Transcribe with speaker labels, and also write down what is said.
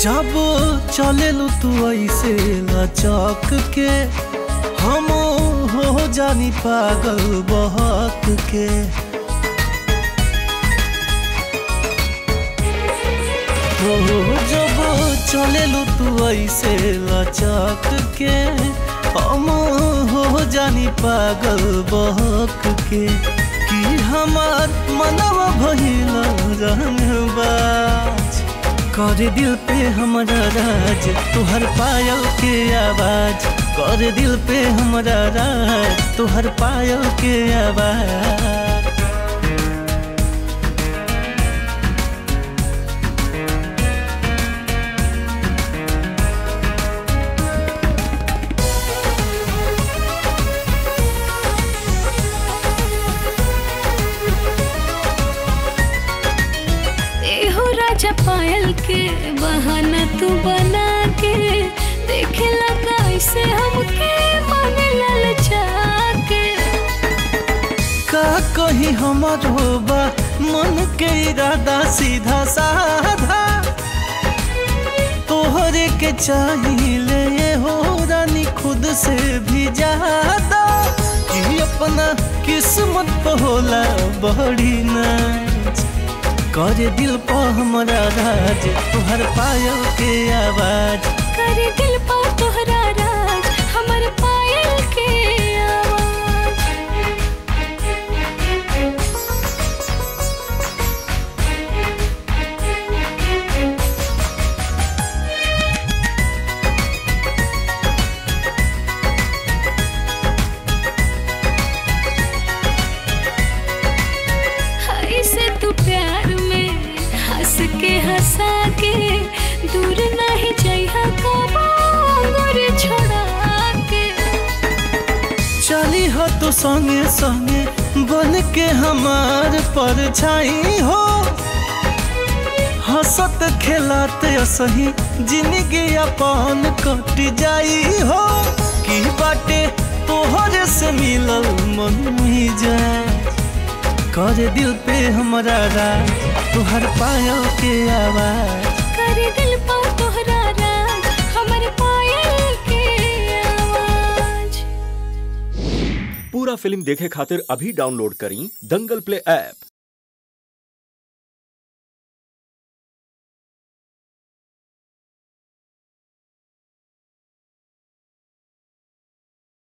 Speaker 1: जब चलेलू तू ऐसे लचक के हम हो जानी पागल बहक के। जब चलेलू तू ऐसे लचक के हम हो जानी पागल बहक के। कि हमार मनवा भइल रंगबाज कर दिल पे हमारा राज तुहर पायल के आवाज। कर दिल पे हमारा राज तुहर पायल के आवाज।
Speaker 2: राजा पायल के बहाना तू बना के देखे लगा ऐसे हमके मन ललचा के।
Speaker 1: का कही हमार होबा मन के इरादा सीधा साधा तोहरे के चाहिए हो रानी खुद से भी ज्यादा। कि अपना किस्मत पे होला बड़ी नाज कर दिल पा हमारा राज तुहर पायल के आवाज।
Speaker 2: कर दिल पा तोहरा राज हमर पायल के आवाज। ऐसे तू प्यार के हंसा के दूर नहीं चाहिए कबार छोड़ा के।
Speaker 1: चली हो तो संगे संगे बन के हमार परछाई हो। हंसत खेलाते सही जिंदगी अपन कट जाई हो। की बाटे तोहरे से मिलल मन ही जाए कर दिल पे हमारा राज तुहर पायल के आवाज।
Speaker 2: कर दिल पा तोहरा राज हमर पायल के आवाज।
Speaker 3: पूरा फिल्म देखे खातिर अभी डाउनलोड करी दंगल प्ले ऐप।